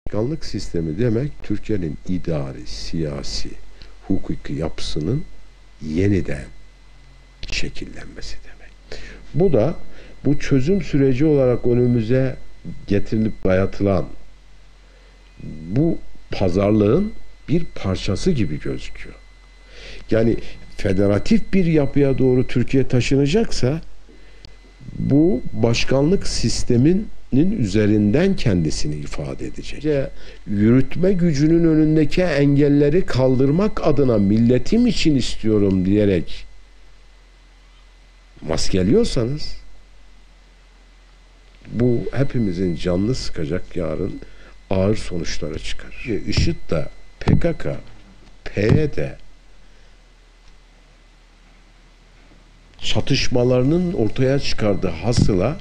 Başkanlık sistemi demek, Türkiye'nin idari, siyasi, hukuki yapısının yeniden şekillenmesi demek. Bu da bu çözüm süreci olarak önümüze getirilip dayatılan bu pazarlığın bir parçası gibi gözüküyor. Yani federatif bir yapıya doğru Türkiye taşınacaksa bu başkanlık sisteminin üzerinden kendisini ifade edecek. Yürütme gücünün önündeki engelleri kaldırmak adına milletim için istiyorum diyerek maskeliyorsanız bu hepimizin canını sıkacak, yarın ağır sonuçlara çıkar. IŞİD da PKK, PYD çatışmalarının ortaya çıkardığı hasıla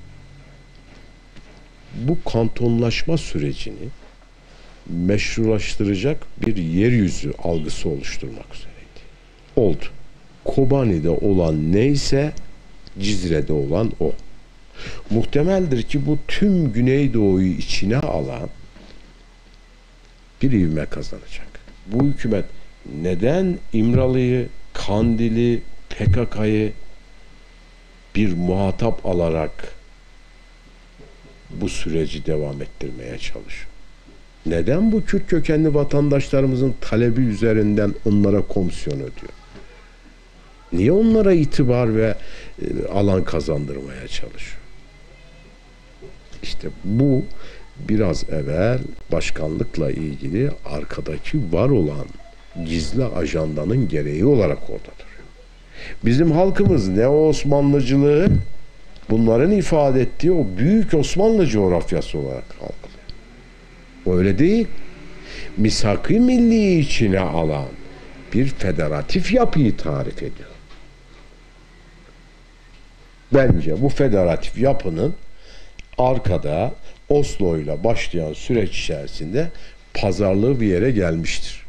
bu kantonlaşma sürecini meşrulaştıracak bir yeryüzü algısı oluşturmak üzereydi. Oldu. Kobani'de olan neyse Cizre'de olan o. Muhtemeldir ki bu tüm Güneydoğu'yu içine alan bir ivme kazanacak. Bu hükümet neden İmralı'yı, Kandil'i, PKK'yı bir muhatap alarak bu süreci devam ettirmeye çalışıyor? Neden bu Kürt kökenli vatandaşlarımızın talebi üzerinden onlara komisyon ödüyor? Niye onlara itibar ve alan kazandırmaya çalışıyor? İşte bu biraz evvel başkanlıkla ilgili arkadaki var olan gizli ajandanın gereği olarak orada duruyor. Bizim halkımız ne Osmanlıcılığı bunların ifade ettiği o büyük Osmanlı coğrafyası olarak algılıyor. Öyle değil. Misak-ı milli içine alan bir federatif yapıyı tarif ediyor. Bence bu federatif yapının arkada Oslo ile başlayan süreç içerisinde pazarlığı bir yere gelmiştir.